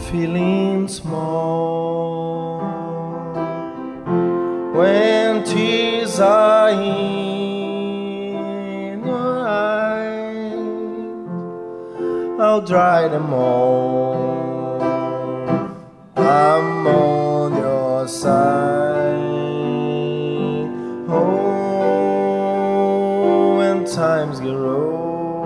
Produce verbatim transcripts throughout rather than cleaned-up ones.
feeling small when tears are in your eyes. I'll dry them all. I'm on your side. Oh, when times get rough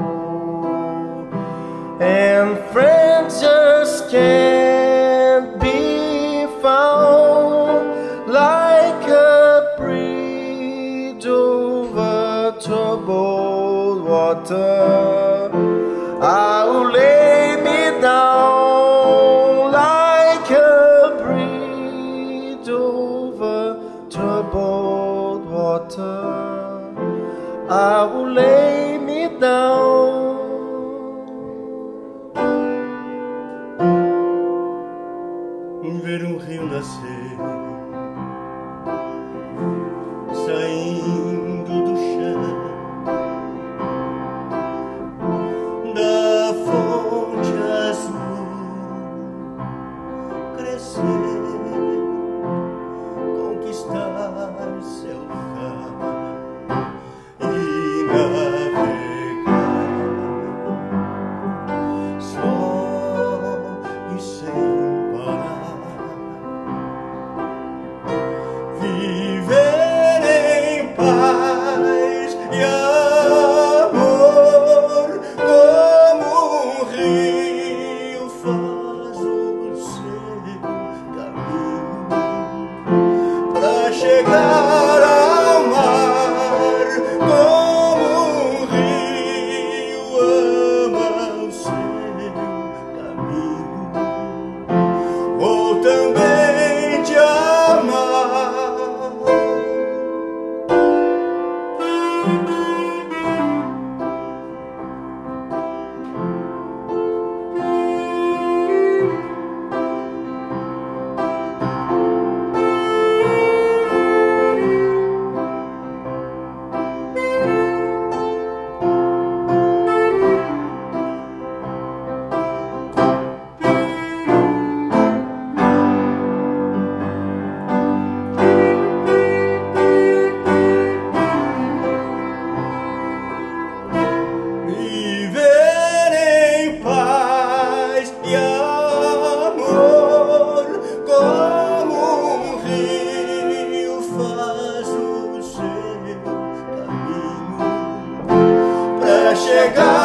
and friends just can't be found, like a bridge over troubled water, I will lay me down. Like a bridge over troubled water, I will lay me down. Ver um rio nascer, saindo do chão, da fonte azul, crescer, conquistar seu lugar e navegar só e sem parar. Viver em paz e amor, como um rio faz o seu caminho, pra chegar ao mar, como um rio ama o seu caminho. Vou também te amar. Chegar